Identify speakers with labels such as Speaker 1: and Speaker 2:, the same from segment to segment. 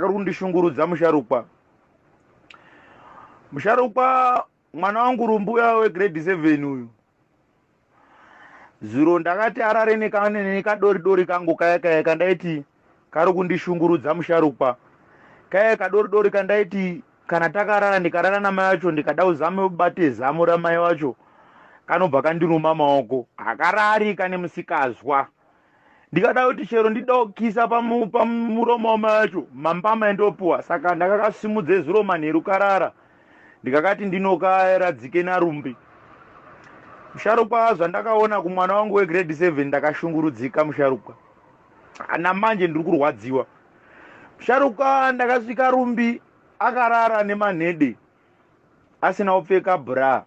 Speaker 1: ruri kundishungurudza musharukwa. Musharukwa, mwana wangu rumbuya wegrade 7 uyu. Zuro ndakati arare nekadori kangu kaya kandaiti kari kundishungurudza musharukwa. Kaya kadori kandaiti kana takarara ndikarara namai vacho ndikada uzame ubate zamu ramai vacho kanobva kandiruma maoko. Hakararika nemusikazwa. Ndikada kuti chero ndidokisa pamuromo wamai vacho mambama endopuwa. Saka ndakakasimudze zuro manheru karara. Ndikakati ndinokaradzike narumbi. Musharukwa, zvandakaona kumwana wangu wegrade 7 ndakashungurudzika musharukwa. Namanje ndiri kurwadziwa. Musharukwa, ndakasvika rumbi akarara nemanhede asina kupfeka bra.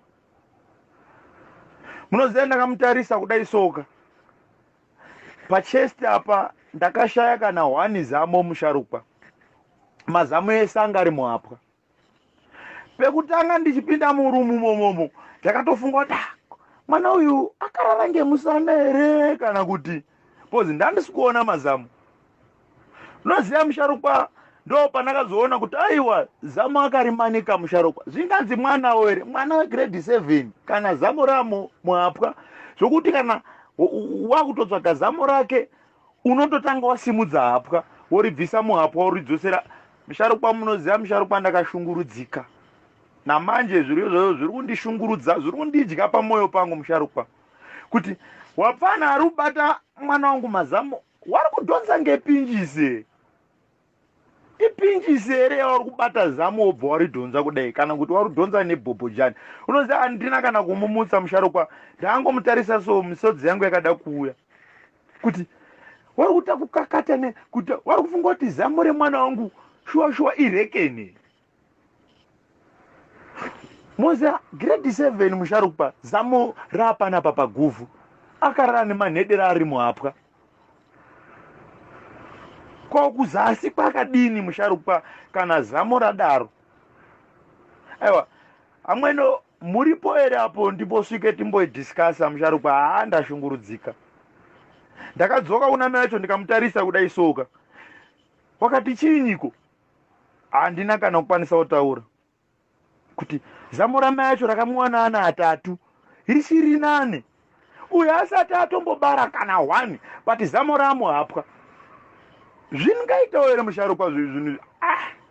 Speaker 1: Munoziva ndakamutarisa kudai soka. Pachest apa ndakashaya kana 1 zamo musharukwa. Mazamu ese anga ari muhapwa. Pekutanga ndichipinda murumu momomo ndakatofunga kuti mwana uyu akarara ngemusana here kana kuti pozi ndandisi kuona mazamu. Unoziva musharukwa, ndo pandakazoona kuti aiwa zamu akarimanika musharukwa. Zvinganzi mwana were, mwana wegrade 7 kana zamu ramo muhapwa zvokuti kana wakutotsvaga zamu rake unototanga wasimudza hapwa woribvisa muhapwa woridzosera. Musharukwa, munoziva musharukwa, ndakashungurudzika. Namanje zviro izvozvo zviri kundishungurudza, zviri kundidya pamwoyo pangu musharukwa. Kuti wapfana ari kubata mwana wangu mazamu, wari kudhonza ngepinjise. Ipinjise here yauri kubata zamu wobva waridhonza kudai, kana kuti waridhonza nebhobhojani. Unoziva handina kana kumumutsa musharukwa. Ndangomutarisa so misodzi yangu yakada kuuya. Kuti wari kuita kukakata kuti wari kufunga kuti zamu remwana wangu shuwa irekene. Moza grade 7 musharukwa, zamu rapanapa paguvhu. Akarara nemanhedera ari muhapwa. Kwakuzasi kwakadini musharukwa kana zamu radaro. Aiwa, amweno muripo here apo ndiposvike timboidhiskasa musharukwa. Ndashungurudzika. Ndakadzoka kuna mai vacho ndikamutarisa kudai soka. Wakati chiinyiko? Handina kana kukwanisa kutaura. Kuti zamu ramai vacho rakamuwana ana 3 richiri 8. Uyu asati atombobara kana 1 but zamu ramuhapwa. Zvingaitawo here musharukwa zvinhu.